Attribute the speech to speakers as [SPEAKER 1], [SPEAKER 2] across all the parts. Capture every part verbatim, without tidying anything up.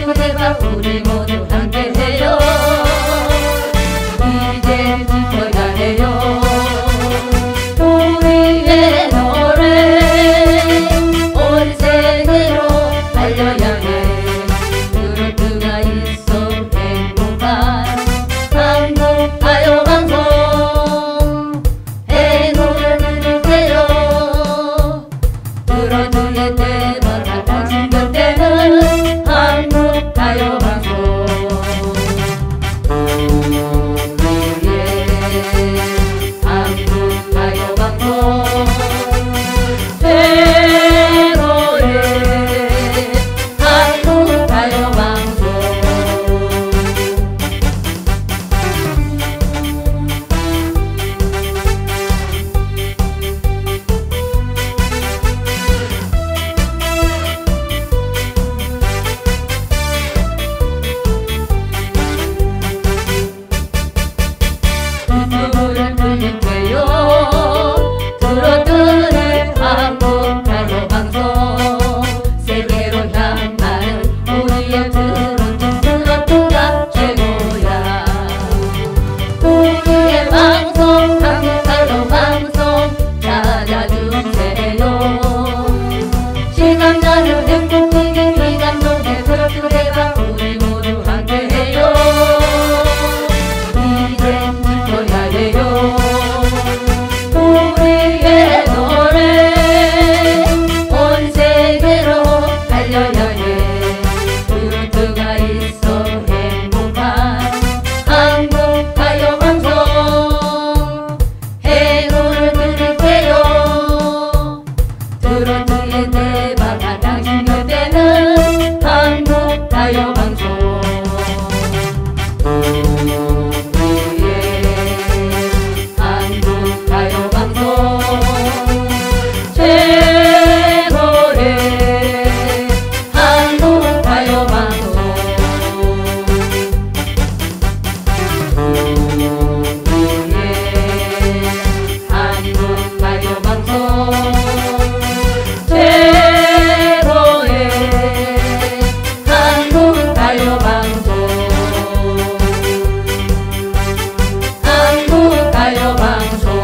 [SPEAKER 1] 트로트 대박 우리 모두 함께해요. 이제 지켜야 해요. 우리의 노래 온 세계로 알려야 해. 트로트가 있어 행복한 한국 가요방송. 해 노래 들으세요. 트로트의 대박을 당신 곁에는 한국 가요방송. 우리의 한국 가요방송 최고의 한국 가요방송. 유튜브를 틀릴게요. 트로트는 한국 가요방송. 세계로 향하는 우리의 트로트. 트로트가 최고야. 우리의 방송 한국 가요방송 찾아주세요. 시간나는 행복하게 이 감동의 트로트 대박 우리 모두 함께해요. 이젠 지켜야 해요. 우리의 노래 온 세계로 알려야 해. 트로트가 있어 행복한 한국 가요방송. 해 노래 들을게요. 트로트의 대박한 당신 곁에는 한국 가요방송. 우리의 한국 가요방송 최고의 한국 가요방송. 우리의 한국 가요방송 최고의 한국 가요방송. 한국 가요방송.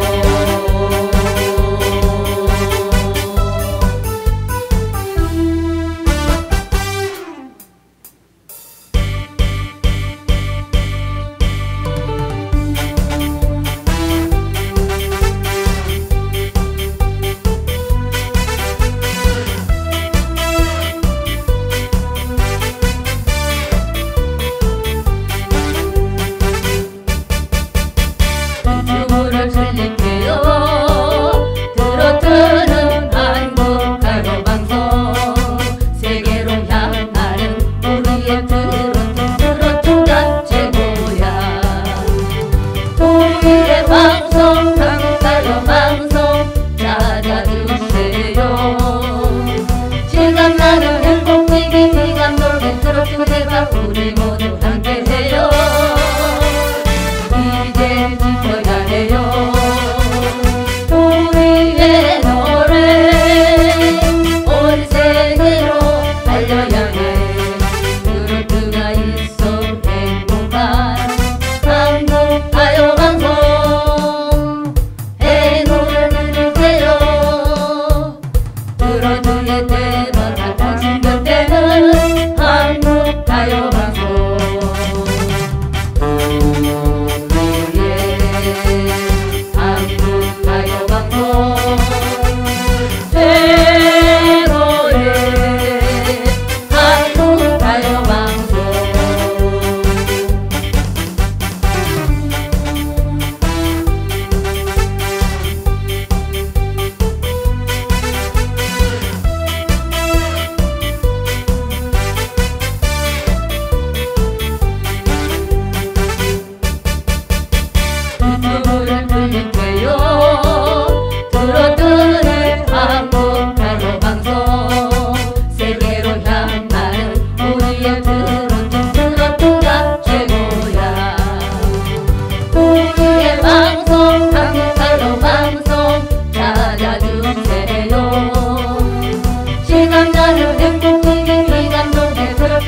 [SPEAKER 1] 유튜브를 틀릴게요. 트로트는 한국 가요방송. 세계로 향하는 우리의 트로트. 트로트가 최고야. 우리의 방송 한국 가요방송 찾아주세요. 실감나는 행복되게 이 감동의 트로트 대박 우리 모두 함께해요. 이제 지켜야 해요. 우리의 노래 온 세계로 알려야 해. 트로트가 있어 행복한 한국 가요방송. 해 노래 들으세요. 트로트의 대박한 당신 곁에는 한국 가요방송.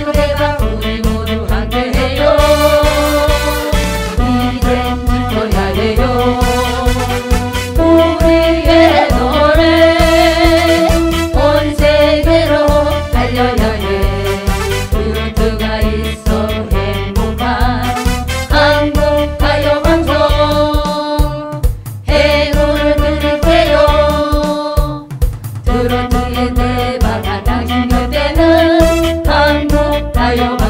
[SPEAKER 1] 트로트 대박 우리 모두 함께해요. 이젠 지켜야 해요. 우리의 노래 온 세계로 알려야 해. 트로트가 있어 행복한 한국 가요 방송 행운을 드릴게요. 트로트의 대박한 당신 곁에는 한국 가요